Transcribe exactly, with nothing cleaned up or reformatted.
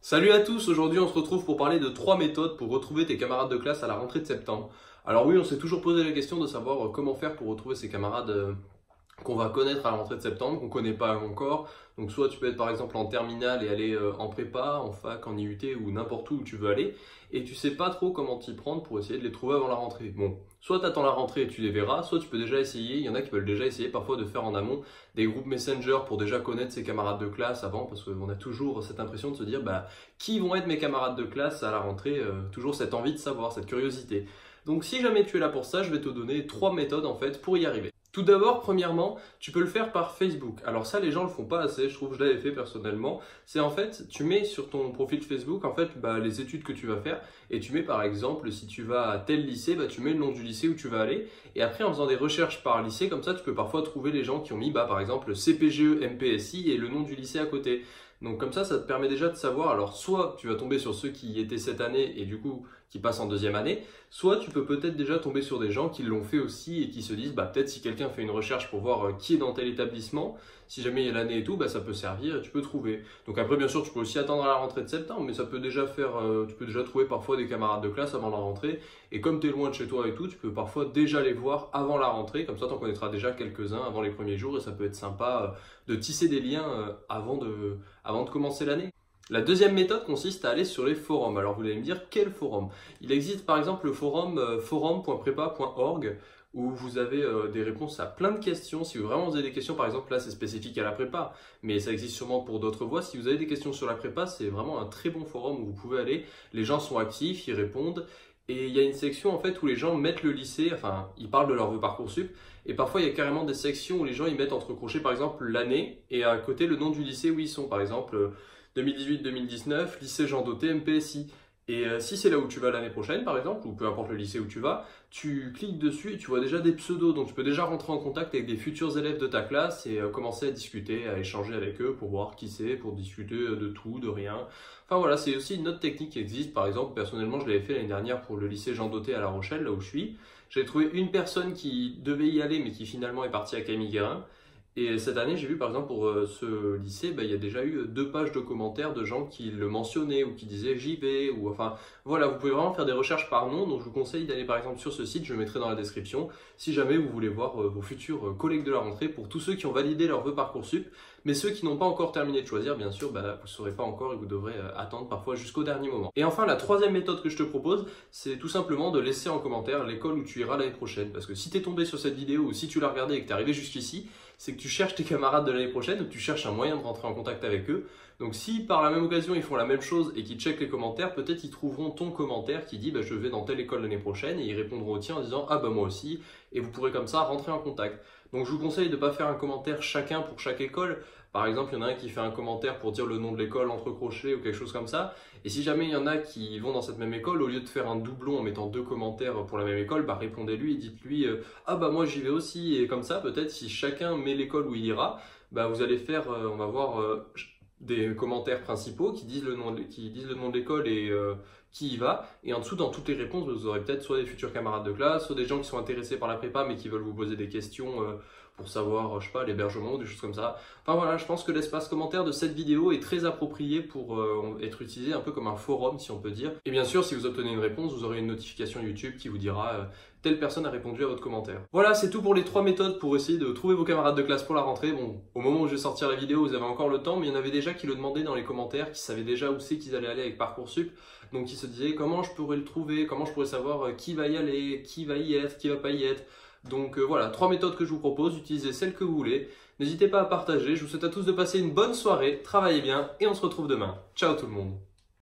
Salut à tous, aujourd'hui on se retrouve pour parler de trois méthodes pour retrouver tes camarades de classe à la rentrée de septembre. Alors oui, on s'est toujours posé la question de savoir comment faire pour retrouver ses camarades qu'on va connaître à la rentrée de septembre, qu'on ne connaît pas encore. Donc soit tu peux être par exemple en terminale et aller en prépa, en fac, en I U T ou n'importe où où tu veux aller, et tu sais pas trop comment t'y prendre pour essayer de les trouver avant la rentrée. Bon, soit tu attends la rentrée et tu les verras, soit tu peux déjà essayer, il y en a qui veulent déjà essayer parfois de faire en amont des groupes Messenger pour déjà connaître ses camarades de classe avant, parce qu'on a toujours cette impression de se dire bah, qui vont être mes camarades de classe à la rentrée, euh, toujours cette envie de savoir, cette curiosité. Donc si jamais tu es là pour ça, je vais te donner trois méthodes en fait pour y arriver. Tout d'abord, premièrement, tu peux le faire par Facebook. Alors ça, les gens le font pas assez, je trouve, je l'avais fait personnellement. C'est en fait, tu mets sur ton profil Facebook en fait bah, les études que tu vas faire et tu mets par exemple, si tu vas à tel lycée, bah, tu mets le nom du lycée où tu vas aller. Et après, en faisant des recherches par lycée, comme ça, tu peux parfois trouver les gens qui ont mis bah, par exemple C P G E, M P S I et le nom du lycée à côté. Donc comme ça, ça te permet déjà de savoir, alors soit tu vas tomber sur ceux qui y étaient cette année et du coup qui passent en deuxième année, soit tu peux peut-être déjà tomber sur des gens qui l'ont fait aussi et qui se disent, bah peut-être si quelqu'un fait une recherche pour voir qui est dans tel établissement, si jamais il y a l'année et tout, bah ça peut servir et tu peux trouver. Donc après bien sûr tu peux aussi attendre à la rentrée de septembre, mais ça peut déjà faire, euh, tu peux déjà trouver parfois des camarades de classe avant la rentrée, et comme tu es loin de chez toi et tout, tu peux parfois déjà les voir avant la rentrée, comme ça tu en connaîtras déjà quelques-uns avant les premiers jours et ça peut être sympa de tisser des liens avant de, avant de commencer l'année. La deuxième méthode consiste à aller sur les forums. Alors vous allez me dire quel forum? Il existe par exemple le forum euh, forum point prépa point org où vous avez euh, des réponses à plein de questions. Si vous vraiment vous avez des questions, par exemple là c'est spécifique à la prépa, mais ça existe sûrement pour d'autres voies. Si vous avez des questions sur la prépa, c'est vraiment un très bon forum où vous pouvez aller. Les gens sont actifs, ils répondent. Et il y a une section en fait où les gens mettent le lycée, enfin ils parlent de leur vœu Parcoursup, et parfois il y a carrément des sections où les gens ils mettent entre crochets par exemple l'année et à côté le nom du lycée où ils sont, par exemple deux mille dix-huit deux mille dix-neuf, lycée Jean Doté, M P S I. Et euh, si c'est là où tu vas l'année prochaine par exemple, ou peu importe le lycée où tu vas, tu cliques dessus et tu vois déjà des pseudos, donc tu peux déjà rentrer en contact avec des futurs élèves de ta classe et euh, commencer à discuter, à échanger avec eux pour voir qui c'est, pour discuter de tout, de rien. Enfin voilà, c'est aussi une autre technique qui existe. Par exemple, personnellement, je l'avais fait l'année dernière pour le lycée Jean Doté à La Rochelle, là où je suis. J'ai trouvé une personne qui devait y aller, mais qui finalement est partie à Camille Guérin. Et cette année, j'ai vu par exemple pour ce lycée, bah, il y a déjà eu deux pages de commentaires de gens qui le mentionnaient ou qui disaient j'y vais, ou enfin voilà, vous pouvez vraiment faire des recherches par nom. Donc je vous conseille d'aller par exemple sur ce site, je le mettrai dans la description, si jamais vous voulez voir vos futurs collègues de la rentrée, pour tous ceux qui ont validé leur vœu Parcoursup, mais ceux qui n'ont pas encore terminé de choisir, bien sûr, bah, vous ne saurez pas encore et vous devrez attendre parfois jusqu'au dernier moment. Et enfin, la troisième méthode que je te propose, c'est tout simplement de laisser en commentaire l'école où tu iras l'année prochaine. Parce que si tu es tombé sur cette vidéo ou si tu l'as regardée et que tu es arrivé jusqu'ici, c'est que tu cherches tes camarades de l'année prochaine ou que tu cherches un moyen de rentrer en contact avec eux. Donc si par la même occasion ils font la même chose et qu'ils checkent les commentaires, peut-être ils trouveront ton commentaire qui dit bah, je vais dans telle école l'année prochaine, et ils répondront au tien en disant ah bah moi aussi, et vous pourrez comme ça rentrer en contact. Donc je vous conseille de ne pas faire un commentaire chacun pour chaque école. Par exemple, il y en a un qui fait un commentaire pour dire le nom de l'école entre crochets ou quelque chose comme ça. Et si jamais il y en a qui vont dans cette même école, au lieu de faire un doublon en mettant deux commentaires pour la même école, bah répondez-lui et dites-lui euh, ah bah moi j'y vais aussi. Et comme ça, peut-être si chacun met l'école où il ira, bah vous allez faire, euh, on va voir euh, des commentaires principaux qui disent le nom de, qui disent le nom de l'école et euh, qui y va. Et en dessous, dans toutes les réponses, vous aurez peut-être soit des futurs camarades de classe, soit des gens qui sont intéressés par la prépa mais qui veulent vous poser des questions euh, pour savoir, je sais pas, l'hébergement ou des choses comme ça. Enfin voilà, je pense que l'espace commentaire de cette vidéo est très approprié pour euh, être utilisé un peu comme un forum, si on peut dire. Et bien sûr, si vous obtenez une réponse, vous aurez une notification YouTube qui vous dira euh, telle personne a répondu à votre commentaire. Voilà, c'est tout pour les trois méthodes pour essayer de trouver vos camarades de classe pour la rentrée. Bon, au moment où je vais sortir la vidéo, vous avez encore le temps, mais il y en avait déjà qui le demandaient dans les commentaires, qui savaient déjà où c'est qu'ils allaient aller avec Parcoursup. Donc ils se disaient comment je pourrais le trouver, comment je pourrais savoir qui va y aller, qui va y être, qui va pas y être. Donc euh, voilà, trois méthodes que je vous propose, utilisez celles que vous voulez. N'hésitez pas à partager, je vous souhaite à tous de passer une bonne soirée, travaillez bien et on se retrouve demain. Ciao tout le monde!